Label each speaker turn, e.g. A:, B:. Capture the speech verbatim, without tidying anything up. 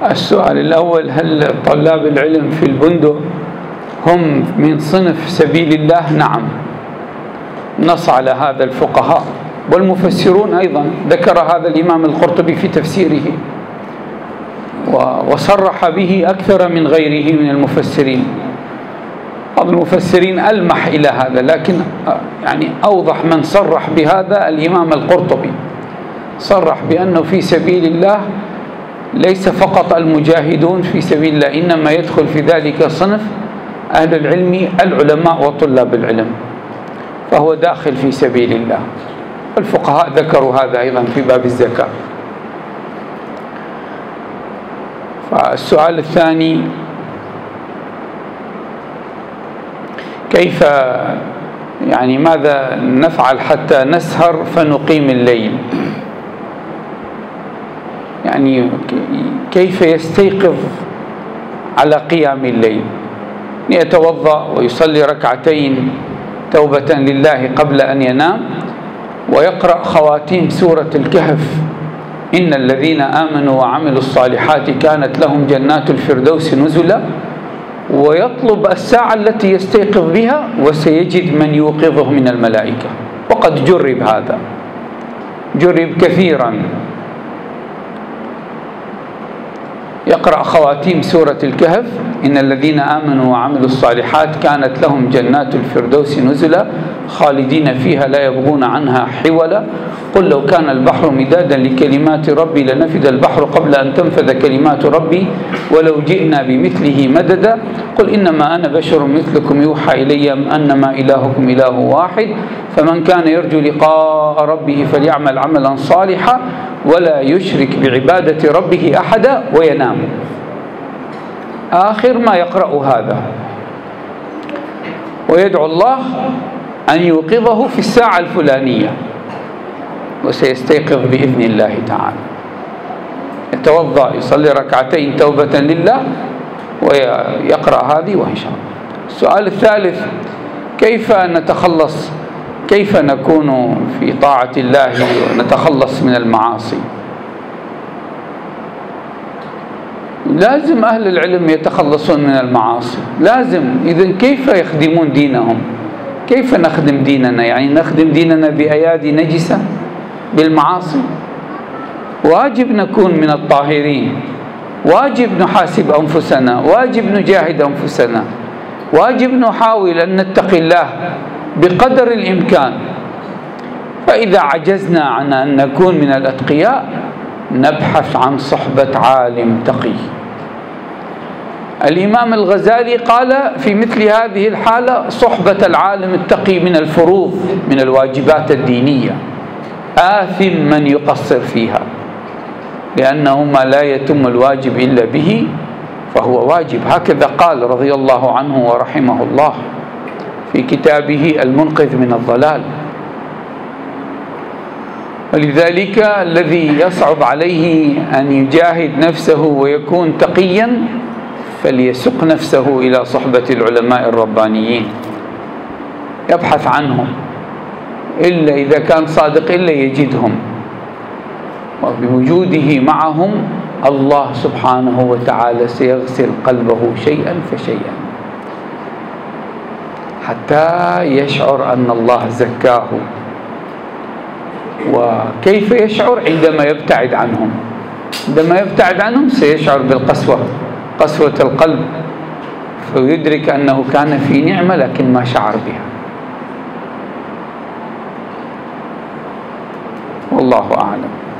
A: السؤال الأول: هل طلاب العلم في البندق هم من صنف سبيل الله؟ نعم، نص على هذا الفقهاء والمفسرون أيضا، ذكر هذا الإمام القرطبي في تفسيره وصرح به أكثر من غيره من المفسرين. بعض المفسرين ألمح إلى هذا، لكن يعني أوضح من صرح بهذا الإمام القرطبي، صرح بأنه في سبيل الله ليس فقط المجاهدون في سبيل الله، إنما يدخل في ذلك صنف أهل العلم العلماء وطلاب العلم، فهو داخل في سبيل الله. الفقهاء ذكروا هذا أيضا في باب الزكاة. فالسؤال الثاني: كيف يعني ماذا نفعل حتى نسهر فنقيم الليل؟ يعني كيف يستيقظ على قيام الليل؟ يتوضأ ويصلي ركعتين توبة لله قبل أن ينام، ويقرأ خواتيم سورة الكهف: إن الذين آمنوا وعملوا الصالحات كانت لهم جنات الفردوس نزلا، ويطلب الساعة التي يستيقظ بها وسيجد من يوقظه من الملائكة. وقد جرب هذا، جرب كثيرا. يقرأ خواتيم سورة الكهف: إن الذين آمنوا وعملوا الصالحات كانت لهم جنات الفردوس نزلا خالدين فيها لا يبغون عنها حولا، قل لو كان البحر مدادا لكلمات ربي لنفد البحر قبل أن تنفذ كلمات ربي ولو جئنا بمثله مددا، قل إنما أنا بشر مثلكم يوحى إلي أنما إلهكم إله واحد، فمن كان يرجو لقاء ربه فليعمل عملا صالحا ولا يشرك بعبادة ربه أحدا، وينام. آخر ما يقرأ هذا، ويدعو الله أن يوقظه في الساعة الفلانية وسيستيقظ بإذن الله تعالى. يتوضأ يصلي ركعتين توبة لله ويقرأ هذه، وإن شاء الله. السؤال الثالث: كيف نتخلص كيف نكون في طاعة الله ونتخلص من المعاصي؟ لازم أهل العلم يتخلصون من المعاصي، لازم. إذن كيف يخدمون دينهم؟ كيف نخدم ديننا؟ يعني نخدم ديننا بأيادي نجسة بالمعاصي؟ واجب نكون من الطاهرين، واجب نحاسب أنفسنا، واجب نجاهد أنفسنا، واجب نحاول أن نتقي الله بقدر الإمكان. فإذا عجزنا عن أن نكون من الأتقياء نبحث عن صحبة عالم تقي. الإمام الغزالي قال في مثل هذه الحالة: صحبة العالم التقي من الفروض، من الواجبات الدينية، آثم من يقصر فيها، لأنه ما لا يتم الواجب إلا به فهو واجب. هكذا قال رضي الله عنه ورحمه الله في كتابه المنقذ من الضلال. ولذلك الذي يصعب عليه أن يجاهد نفسه ويكون تقيا فليسق نفسه إلى صحبة العلماء الربانيين، يبحث عنهم، إلا إذا كان صادق إلا يجدهم، وبوجوده معهم الله سبحانه وتعالى سيغسل قلبه شيئا فشيئا حتى يشعر أن الله زكاه. وكيف يشعر؟ عندما يبتعد عنهم. عندما يبتعد عنهم سيشعر بالقسوة، قسوة القلب، فيدرك أنه كان في نعمة لكن ما شعر بها. والله أعلم.